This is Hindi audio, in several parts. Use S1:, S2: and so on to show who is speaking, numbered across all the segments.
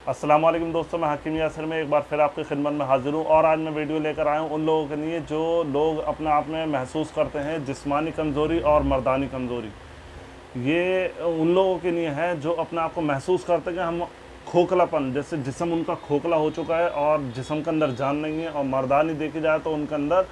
S1: अस्सलाम वालेकुम दोस्तों, मैं हकीम यासिर में एक बार फिर आपकी खिदमत में हाजिर हूँ। और आज मैं वीडियो लेकर आया हूँ उन लोगों के लिए जो लोग अपने आप में महसूस करते हैं जिस्मानी कमज़ोरी और मर्दानी कमज़ोरी। ये उन लोगों के लिए है जो अपने आप को महसूस करते हैं कि हम खोखलापन, जैसे जिस्म उनका खोखला हो चुका है और जिस्म के अंदर जान नहीं है। और मर्दानी देखी जाए तो उनके अंदर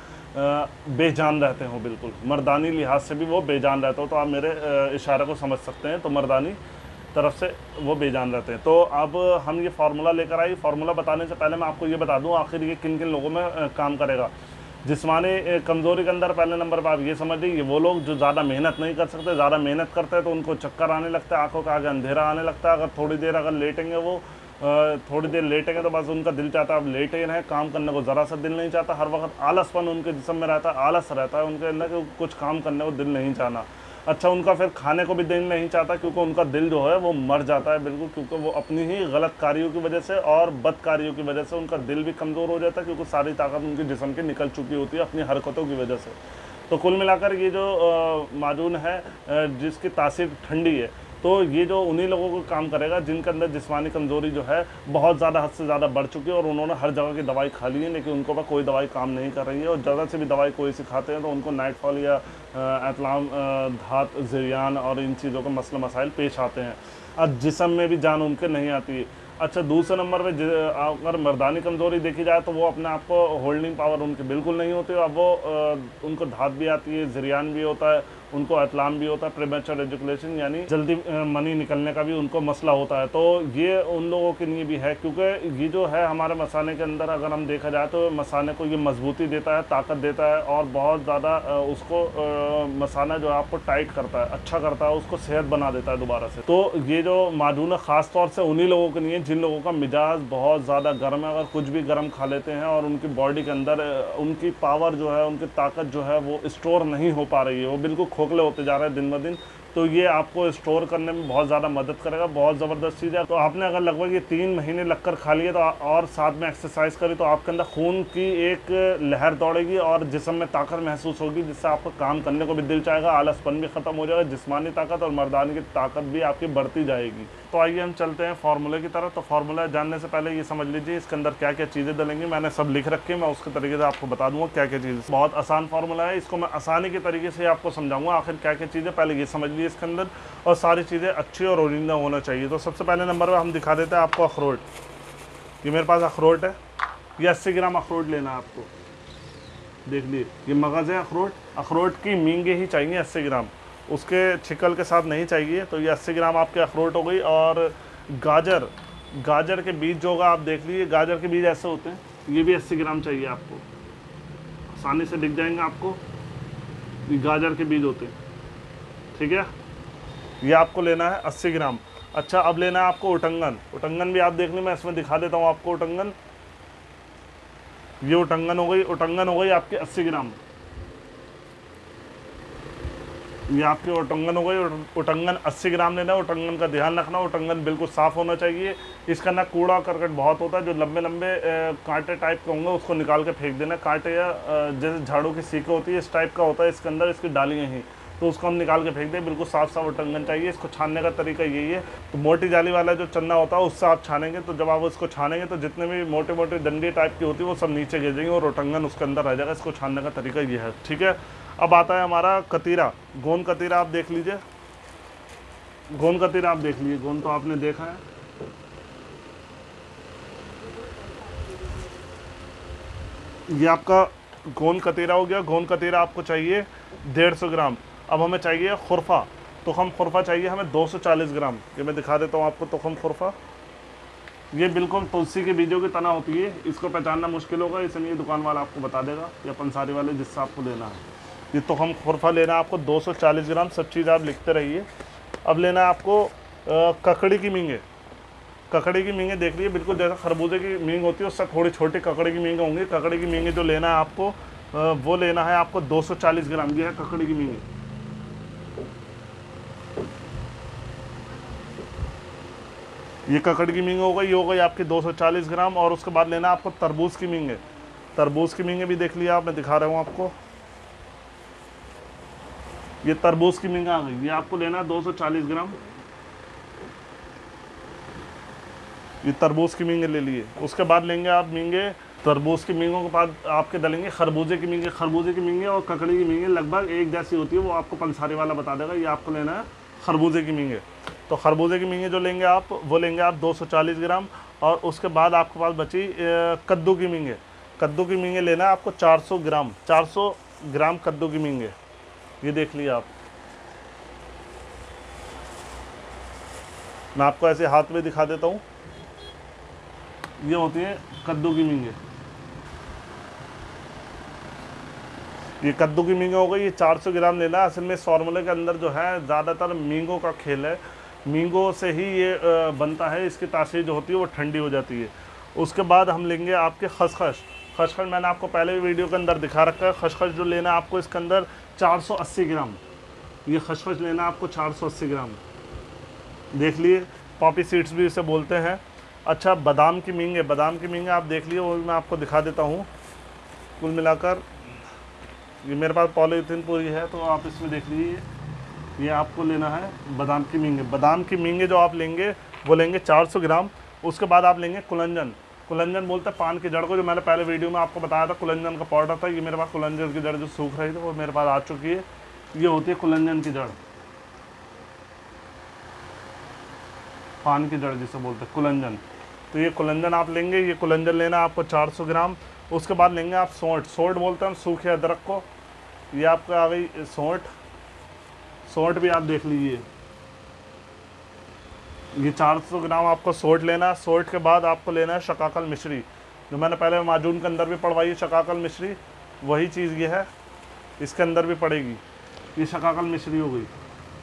S1: बेजान रहते हो, बिल्कुल मर्दानी लिहाज से भी वो बेजान रहते हो। तो आप मेरे इशारे को समझ सकते हैं। तो मर्दानी तरफ से वो बेजान रहते हैं। तो अब हम ये फार्मूला लेकर आए। फार्मूला बताने से पहले मैं आपको ये बता दूं आखिर ये किन किन लोगों में काम करेगा। जिस्मानी कमज़ोरी के अंदर पहले नंबर पर आप ये समझ लीजिए, वो लोग जो ज़्यादा मेहनत नहीं कर सकते, ज़्यादा मेहनत करते हैं तो उनको चक्कर आने लगता है, आंखों के आगे अंधेरा आने लगता है। अगर थोड़ी देर अगर लेटेंगे वो थोड़ी देर लेटेंगे तो बस उनका दिल चाहता है अब लेटे रहें, काम करने को ज़रा सा दिल नहीं चाहता। हर वक्त आलसपन उनके जिस्म में रहता है, आलस रहता है उनके अंदर कि कुछ काम करने को दिल नहीं चाहना। अच्छा, उनका फिर खाने को भी दिल नहीं चाहता क्योंकि उनका दिल जो है वो मर जाता है बिल्कुल, क्योंकि वो अपनी ही गलत कार्यों की वजह से और बद कार्यों की वजह से उनका दिल भी कमज़ोर हो जाता है, क्योंकि सारी ताकत उनके जिस्म की निकल चुकी होती है अपनी हरकतों की वजह से। तो कुल मिलाकर ये जो माजून है जिसकी तासीर ठंडी है, तो ये जो उन्हीं लोगों को काम करेगा जिनके अंदर जिस्मानी कमज़ोरी जो है बहुत ज़्यादा हद से ज़्यादा बढ़ चुकी है और उन्होंने हर जगह की दवाई खा ली है, लेकिन उनको पर कोई दवाई काम नहीं कर रही है। और ज़्यादा से भी दवाई कोई सिखाते हैं तो उनको नाइटफॉल या एतलाम, धात, ज़िरियान और इन चीज़ों के मसले मसाइल पेश आते हैं। अब जिस्म में भी जान उनके नहीं आती है। अच्छा, दूसरे नंबर पे अगर मर्दानी कमज़ोरी देखी जाए तो वो अपने आप को होल्डिंग पावर उनकी बिल्कुल नहीं होती। अब वो उनको धात भी आती है, ज़िरियान भी होता है, उनको अतलाम भी होता है, प्रीमेच्योर एजुकेशन यानी जल्दी मनी निकलने का भी उनको मसला होता है। तो ये उन लोगों के लिए भी है, क्योंकि ये जो है हमारे मसाने के अंदर अगर हम देखा जाए तो मसाने को ये मजबूती देता है, ताकत देता है और बहुत ज़्यादा उसको मसाना जो है आपको टाइट करता है, अच्छा करता है, उसको सेहत बना देता है दोबारा से। तो ये जो माजून है ख़ास तौर से उन्हीं लोगों के लिए जिन लोगों का मिजाज बहुत ज़्यादा गर्म है। अगर कुछ भी गर्म खा लेते हैं और उनकी बॉडी के अंदर उनकी पावर जो है, उनकी ताकत जो है वो स्टोर नहीं हो पा रही है, वो बिल्कुल खोखले होते जा रहे हैं दिन ब दिन, तो ये आपको स्टोर करने में बहुत ज़्यादा मदद करेगा। बहुत ज़बरदस्त चीज़ है। तो आपने अगर लगभग ये 3 महीने लगकर खा लिए तो और साथ में एक्सरसाइज करी तो आपके अंदर खून की एक लहर दौड़ेगी और जिस्म में ताकत महसूस होगी, जिससे आपको काम करने को भी दिल चाहेगा, आलसपन भी ख़त्म हो जाएगा, जिस्मानी ताकत और मर्दानी की ताकत भी आपकी बढ़ती जाएगी। तो आइए हम चलते हैं फार्मूले की तरफ। तो फार्मूला जानने से पहले ये समझ लीजिए इसके अंदर क्या क्या चीज़ें डलेंगी। मैंने सब लिख रखी है, मैं उसके तरीके से आपको बता दूंगा क्या क्या चीज़ें। बहुत आसान फार्मूला है, इसको मैं आसानी के तरीके से आपको समझाऊंगा आखिर क्या क्या चीज़ें। पहले ये समझ लीजिए इसके अंदर, और सारी चीज़ें अच्छी और ओरिजिनल होना चाहिए। तो सबसे पहले नंबर पर हम दिखा देते हैं आपको अखरोट। ये मेरे पास अखरोट है, ये 80 ग्राम अखरोट लेना है आपको। देख लीजिए ये मगज़ है अखरोट। अखरोट की मींगे ही चाहिए 80 ग्राम, उसके छिकल के साथ नहीं चाहिए। तो ये 80 ग्राम आपके अखरोट हो गई। और गाजर, गाजर के बीज जो होगा आप देख लीजिए, गाजर के बीज ऐसे होते हैं, ये भी 80 ग्राम चाहिए आपको, आसानी से दिख जाएंगे आपको। ये गाजर के बीज होते हैं, ठीक है। ये आपको लेना है 80 ग्राम। अच्छा, अब लेना है आपको उटंगन। उटंगन भी आप देख लीजिए, मैं इसमें दिखा देता हूँ आपको उटंगन। ये उटंगन हो गई, उटंगन हो गई आपकी 80 ग्राम। ये आपकी उटंगन हो गई। उटंगन 80 ग्राम लेना है। उटंगन का ध्यान रखना, उटंगन बिल्कुल साफ़ होना चाहिए। इसका ना कूड़ा करकट बहुत होता है, जो लंबे लंबे कांटे टाइप के होंगे उसको निकाल के फेंक देना। कांटे या जैसे झाड़ू की सीखें होती है इस टाइप का होता है इसके अंदर, इसकी डालियाँ ही, तो उसको हम निकाल के फेंक दें। बिल्कुल साफ़ साफ़ उटंगन चाहिए। इसको छानने का तरीका यही है। तो मोटी जाली वाला जो चन्ना होता है उससे आप छानेंगे, तो जब आप उसको छानेंगे तो जितने भी मोटे मोटे डंडी टाइप की होती है वो सब नीचे गिर जाएंगे और उटंगन उसके अंदर रह जाएगा। इसको छानने का तरीका ये है, ठीक है। अब आता है हमारा कतीरा, गोंद कतीरा। आप देख लीजिए, गोंद कतीरा आप देख लीजिए, गोंद तो आपने देखा है। ये आपका गोंद कतीरा हो गया। गोंद कतीरा आपको चाहिए 150 ग्राम। अब हमें चाहिए खुरफा, तुखम खुरफा चाहिए हमें 240 ग्राम। ये मैं दिखा देता हूँ आपको तुखम खुरफा। ये बिल्कुल तुलसी के बीजों की तना होती है, इसको पहचानना मुश्किल होगा, इसलिए दुकान वाला आपको बता देगा या पंसारी वाले जिससे आपको लेना है। ये तुखम खुरफा लेना है आपको 240 ग्राम। सब चीज़ आप लिखते रहिए। अब लेना है आपको ककड़ी की मींगे। ककड़ी की मींगे देख लीजिए, बिल्कुल जैसा खरबूजे की मींग होती है उससे थोड़ी छोटी ककड़ी की मींगे होंगी। ककड़ी की मींगे जो लेना है आपको वो लेना है आपको 240 ग्राम। ये है ककड़ी की मींगे। ये ककड़ी की मींगे हो गई, ये हो गई आपकी 240 ग्राम। और उसके बाद लेना है आपको तरबूज की मींगे। तरबूज की मींगे भी देख लिया आप, मैं दिखा रहा हूँ आपको। ये तरबूज की मींगे आ गई, ये आपको लेना है 240 ग्राम। ये तरबूज की मींगे ले लिए। उसके बाद लेंगे आप मींगे, तरबूज की मींगों के बाद आपके डलेंगे खरबूजे की मींगे। खरबूजे की मींगे और ककड़ी की मींगे लगभग एक जैसी होती है, वो आपको पंसारी वाला बता देगा। ये आपको लेना है खरबूजे की मींगे। तो खरबूजे की मींगे जो लेंगे आप, वो लेंगे आप 240 ग्राम। और उसके बाद आपके पास बची कद्दू की मींगे। कद्दू की मींगे लेना है आपको 400 ग्राम। 400 ग्राम कद्दू की मींगे, ये देख लिया आप। मैं आपको ऐसे हाथ में दिखा देता हूँ। ये होती है कद्दू की मींगे। ये कद्दू की मींगे हो गई, ये 400 ग्राम लेना है। असल में इस फार्मूले के अंदर जो है ज़्यादातर मींगों का खेल है। मींगों से ही ये बनता है, इसकी तासीर जो होती है वो ठंडी हो जाती है। उसके बाद हम लेंगे आपके खसखस। खसखस मैंने आपको पहले भी वीडियो के अंदर दिखा रखा है। खसखस जो लेना है आपको इसके अंदर 480 ग्राम। ये खसखस लेना है आपको 480 ग्राम, देख लिए। पॉपी सीड्स भी इसे बोलते हैं। अच्छा, बादाम की मींगे। बादाम की मींगे आप देख लिए, वो भी मैं आपको दिखा देता हूँ। कुल मिलाकर ये मेरे पास पॉलीथीन पूरी है, तो आप इसमें देख लीजिए। ये आपको लेना है बादाम की मींगे। बादाम की मींगे जो आप लेंगे वो लेंगे 400 ग्राम। उसके बाद आप लेंगे कुलंजन। कुलंजन बोलते हैं पान की जड़ को, जो मैंने पहले वीडियो में आपको बताया था। कुलंजन का पाउडर था। ये मेरे पास कुलंजन की जड़ जो सूख रही थी वो मेरे पास आ चुकी है। ये होती है कुलंजन की जड़, पान की जड़ जिसे बोलते हैं कुलंजन। तो ये कुलंजन आप लेंगे। ये कुलंजन लेना आपको 400 ग्राम। उसके बाद लेंगे आप सौंठ। सौंठ बोलते हैं हम सूखे अदरक को। ये आपको आ गई सौंठ। सौंठ भी आप देख लीजिए। ये 400 ग्राम आपको सौंठ लेना है। सौंठ के बाद आपको लेना है शकाकल मिश्री, जो मैंने पहले माजून के अंदर भी पड़वाई है। शकाकल मिश्री वही चीज़ ये है, इसके अंदर भी पड़ेगी। ये शकाकल मिश्री हो गई,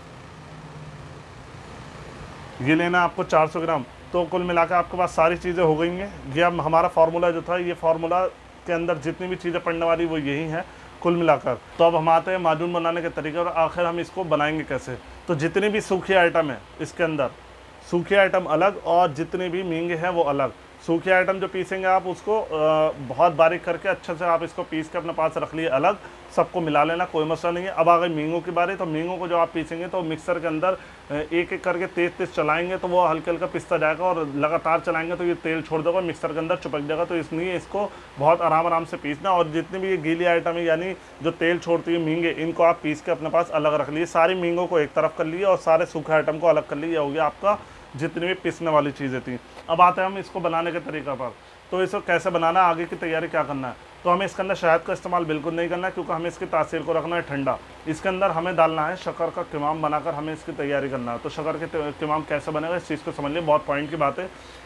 S1: ये लेना आपको 400 ग्राम। तो कुल मिला के आपके पास सारी चीज़ें हो गई हैं। ये अब हमारा फार्मूला जो था, ये फार्मूला के अंदर जितनी भी चीज़ें पड़ने वाली वो यही हैं कुल मिलाकर। तो अब हम आते हैं माजून बनाने के तरीके और आखिर हम इसको बनाएंगे कैसे। तो जितनी भी सूखी आइटम है इसके अंदर, सूखे आइटम अलग और जितने भी मींगे हैं वो अलग। सूखे आइटम जो पीसेंगे आप उसको बहुत बारीक करके अच्छे से आप इसको पीस के अपने पास रख लिए अलग। सबको मिला लेना, कोई मसला नहीं है। अब आ गई मींगों की बारी। तो मींगों को जो आप पीसेंगे तो मिक्सर के अंदर एक एक करके तेज़ तेज़ चलाएंगे तो वो हल्का हल्का पिसता जाएगा, और लगातार चलाएंगे तो ये तेल छोड़ देगा, मिक्सर के अंदर चिपक जाएगा। तो इसलिए इसको बहुत आराम आराम से पीसना। और जितनी भी ये गीली आइटम है यानी जो तेल छोड़ती है मींगे, इनको आप पीस के अपने पास अलग रख लिए। सारी मींगों को एक तरफ कर लिए और सारे सूखे आइटम को अलग कर लिए। हो गया आपका जितनी भी पीसने वाली चीज़ें थी। अब आते हैं हम इसको बनाने के तरीका पर। तो इसको कैसे बनाना, आगे की तैयारी क्या करना है। तो हमें इसके अंदर शहद का इस्तेमाल बिल्कुल नहीं करना है, क्योंकि हमें इसकी तासीर को रखना है ठंडा। इसके अंदर हमें डालना है शक्कर का किमाम बनाकर हमें इसकी तैयारी करना है। तो शक्कर के किमाम कैसे बनेगा इस चीज़ को समझ लिए, बहुत पॉइंट की बात है।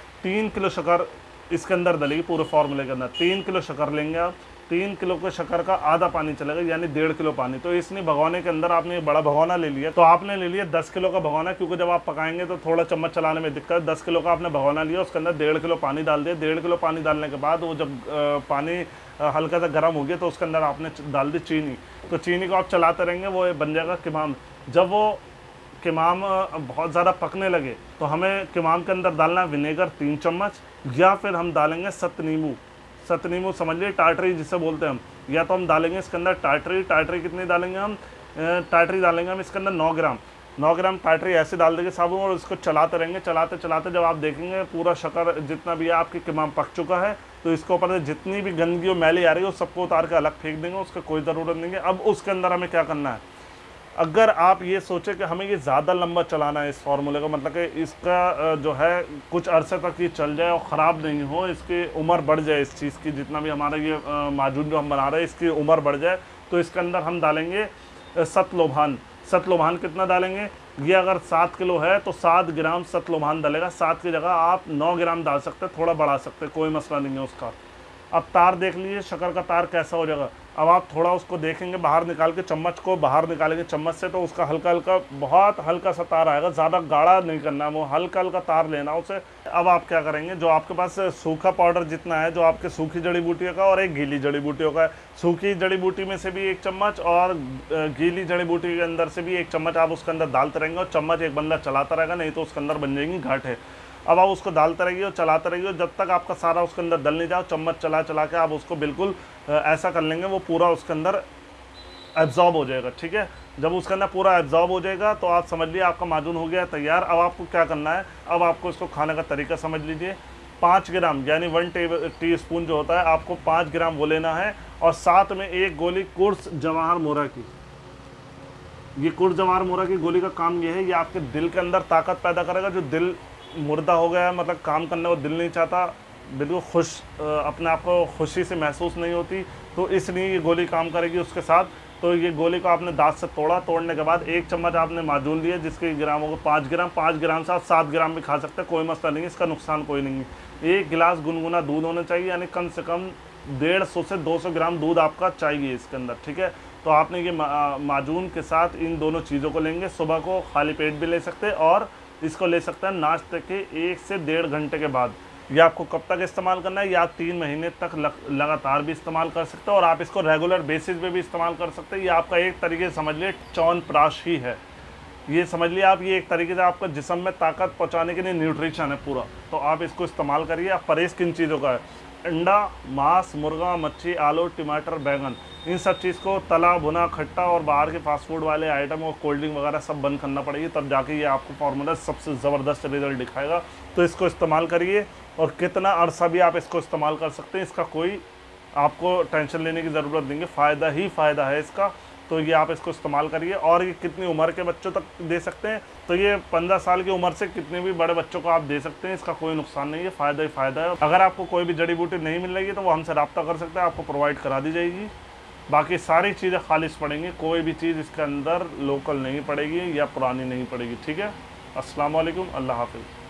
S1: 3 किलो शक्कर इसके अंदर डलेगी पूरे फार्मूले के अंदर। 3 किलो शक्कर लेंगे आप। 3 किलो के शक्कर का आधा पानी चलेगा, यानी 1.5 किलो पानी। तो इसलिए भगोने के अंदर आपने बड़ा भगोना ले लिया, तो आपने ले लिया 10 किलो का भगोना, क्योंकि जब आप पकाएंगे तो थोड़ा चम्मच चलाने में दिक्कत। 10 किलो का आपने भगोना लिया, उसके अंदर 1.5 किलो पानी डाल दिया। 1.5 किलो पानी डालने के बाद वो जब पानी हल्का सा गर्म हो गया तो उसके अंदर आपने डाल दी चीनी। तो चीनी को आप चलाते रहेंगे, वो बन जाएगा किमाम। जब वो किमाम बहुत ज़्यादा पकने लगे तो हमें किमाम के अंदर डालना है विनेगर 3 चम्मच, या फिर हम डालेंगे सत नींबू। सत नींबू समझ लिए, टाटरी जिसे बोलते हैं हम। या तो हम डालेंगे इसके अंदर टाटरी। टाटरी कितनी डालेंगे हम, टाटरी डालेंगे हम इसके अंदर 9 ग्राम। 9 ग्राम टाटरी ऐसे डाल देंगे साबुन, और उसको चलाते रहेंगे। चलाते चलाते जब आप देखेंगे पूरा शक्कर जितना भी है आपकी किमाम पक चुका है, तो इसके ऊपर जितनी भी गंदगी और मैली आ रही है वो सबको उतार के अलग फेंक देंगे, उसका कोई ज़रूरत नहीं है। अब उसके अंदर हमें क्या करना है, अगर आप ये सोचें कि हमें ये ज़्यादा लंबा चलाना है इस फार्मूले को, मतलब कि इसका जो है कुछ अरसे तक ये चल जाए और ख़राब नहीं हो, इसकी उम्र बढ़ जाए इस चीज़ की, जितना भी हमारा ये माजून जो हम बना रहे हैं इसकी उम्र बढ़ जाए, तो इसके अंदर हम डालेंगे सतलोभान। सतलोभान कितना डालेंगे, ये अगर 7 किलो है तो 7 ग्राम सतलोभान डालेगा। 7 की जगह आप 9 ग्राम डाल सकते हैं, थोड़ा बढ़ा सकते हैं, कोई मसला नहीं है उसका। अब तार देख लीजिए शक्कर का तार कैसा हो जाएगा। अब आप थोड़ा उसको देखेंगे, बाहर निकाल के चम्मच को बाहर निकालेंगे चम्मच से, तो उसका हल्का हल्का बहुत हल्का सा तार आएगा। ज़्यादा गाढ़ा नहीं करना है, वो हल्का हल्का तार लेना उसे। अब आप क्या करेंगे, जो आपके पास सूखा पाउडर जितना है, जो आपके सूखी जड़ी बूटियों का और एक गीली जड़ी बूटियों का है, सूखी जड़ी बूटी में से भी 1 चम्मच और गीली जड़ी बूटी के अंदर से भी 1 चम्मच आप उसके अंदर डालते रहेंगे, और चम्मच एक बंदा चलाता रहेगा, नहीं तो उसके अंदर बन जाएंगी गांठें। अब आप उसको डालते रहिए और चलाते रहिए, जब तक आपका सारा उसके अंदर डल नहीं जाओ। चम्मच चला चला के आप उसको बिल्कुल ऐसा कर लेंगे वो पूरा उसके अंदर एब्जॉर्ब हो जाएगा। ठीक है, जब उसके अंदर पूरा एब्जॉर्ब हो जाएगा तो आप समझ लिए आपका माजून हो गया तैयार। अब आपको क्या करना है, अब आपको इसको खाने का तरीका समझ लीजिए। 5 ग्राम यानी 1 टीस्पून जो होता है, आपको 5 ग्राम वो लेना है, और साथ में 1 गोली कुर्स जवाहर मोरा की। ये कुर्स जवाहर मोरा की गोली का काम ये है, ये आपके दिल के अंदर ताकत पैदा करेगा। जो दिल मुर्दा हो गया है, मतलब काम करने को दिल नहीं चाहता, बिल्कुल अपने आप को खुशी से महसूस नहीं होती, तो इसलिए ये गोली काम करेगी उसके साथ। तो ये गोली को आपने दांत से तोड़ा, तोड़ने के बाद 1 चम्मच आपने माजून लिया, जिसके ग्राम होगा 5 ग्राम। 5 ग्राम से आप 7 ग्राम भी खा सकते हैं, कोई मसला नहीं है, इसका नुकसान कोई नहीं है। 1 गिलास गुनगुना दूध होना चाहिए, यानी कम से कम 150 से 200 ग्राम दूध आपका चाहिए इसके अंदर। ठीक है, तो आपने ये माजून के साथ इन दोनों चीज़ों को लेंगे। सुबह को खाली पेट भी ले सकते हैं, और इसको ले सकते हैं नाश्ते के 1 से 1.5 घंटे के बाद। ये आपको कब तक इस्तेमाल करना है, या 3 महीने तक लगातार भी इस्तेमाल कर सकते हो, और आप इसको रेगुलर बेसिस पे भी इस्तेमाल कर सकते हैं। ये आपका एक तरीके से समझ लिए च्यवनप्राश ही है, ये समझ लिया आप। ये एक तरीके से आपका जिस्म में ताकत पहुंचाने के लिए न्यूट्रिशन है पूरा। तो आप इसको इस्तेमाल करिए। आप परहेज़ किन चीज़ों का है, अंडा, मांस, मुर्गा, मच्छी, आलू, टमाटर, बैंगन, इन सब चीज़ को तला भुना, खट्टा और बाहर के फास्ट फूड वाले आइटम और कोल्ड ड्रिंक वगैरह सब बंद करना पड़ेगी, तब जाके ये आपको फार्मूला सबसे ज़बरदस्त रिजल्ट दिखाएगा। तो इसको इस्तेमाल करिए, और कितना अरसा भी आप इसको इस्तेमाल कर सकते हैं, इसका कोई आपको टेंशन लेने की ज़रूरत नहीं है, फ़ायदा ही फ़ायदा है इसका। तो ये आप इसको इस्तेमाल करिए। और ये कितनी उम्र के बच्चों तक दे सकते हैं, तो ये 15 साल की उम्र से कितने भी बड़े बच्चों को आप दे सकते हैं, इसका कोई नुकसान नहीं है, फ़ायदा ही फ़ायदा है। अगर आपको कोई भी जड़ी बूटी नहीं मिल रही है तो वो हमसे रब्ता कर सकते हैं, आपको प्रोवाइड करा दी जाएगी। बाकी सारी चीज़ें खालिश पड़ेंगी, कोई भी चीज़ इसके अंदर लोकल नहीं पड़ेगी या पुरानी नहीं पड़ेगी। ठीक है, अस्सलाम वालेकुम, अल्लाह हाफ़िज़।